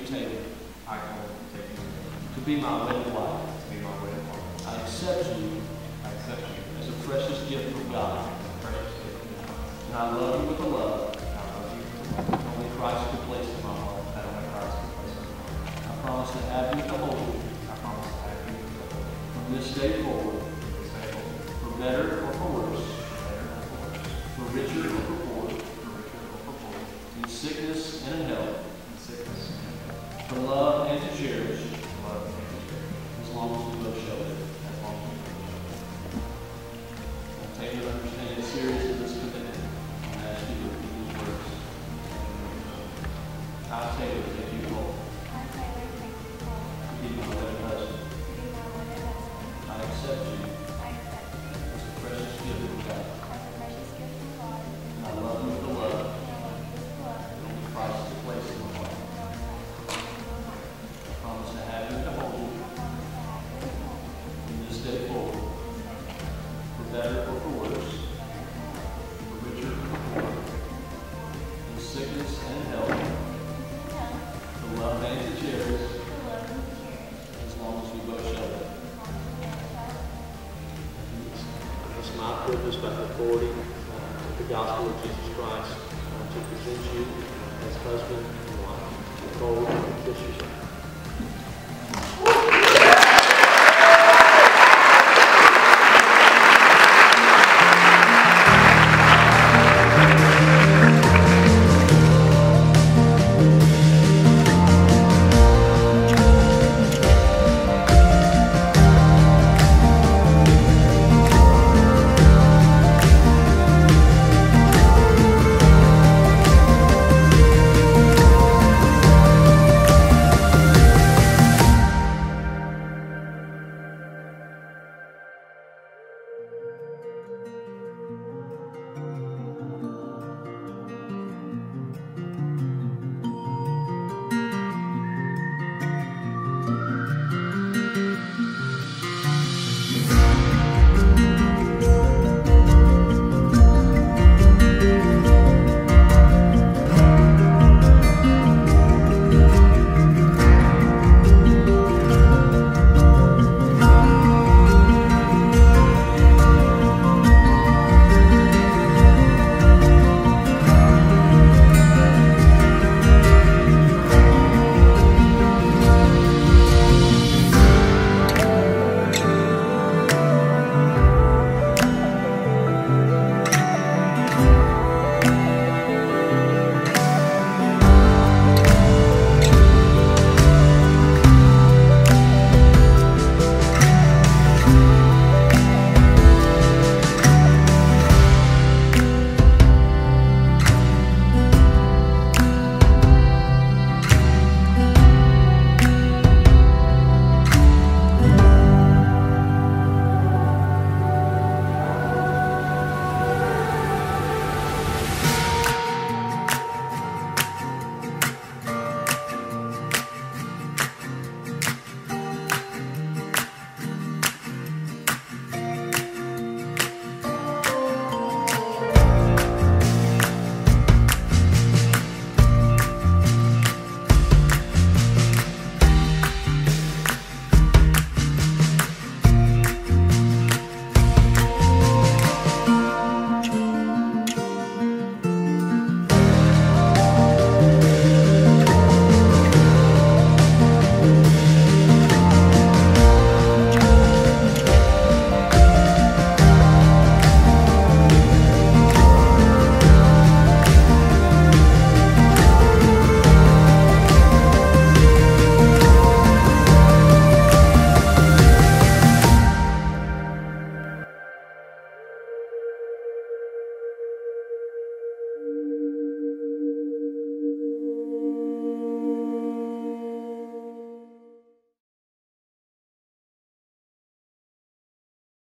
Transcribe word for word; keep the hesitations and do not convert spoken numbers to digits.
Taylor I, Cole Taylor, to be my wedded wife. to be my wedded wife. I accept you I accept you as a precious gift from God, as a precious gift from God, and I love you with a love and I love you with the love that only Christ could place in my heart. that only Christ can place in my heart. I promise to have you to hold you I promise to have you with the Lord from this day forward, from this day forward, for better or for worse, for better or for worse, for richer or for poor, for richer or for poorer, in sickness and in health, in sickness and in health, to love and to cherish, to love and to cherish, as long as we both shall live. as long as we live. I take you to understand the seriousness of this commitment, and ask you to repeat these words. I, Taylor, take you home I, Taylor, take you home to be my wedded husband. to be my wedded husband. I accept you I accept you as a precious gift from God, as a precious gift from God, and I love you with a love and I love you with love that only Christ could place in my heart. and Lord Christ will be in my heart. I promise to have you to hold you I promise to have you at home from this day forward, for better or for worse, for richer or for poorer, in sickness and in health, to love and to cherish, as long as we both shall live. It's my privilege by authority uh, of the gospel of Jesus Christ uh, to present you as husband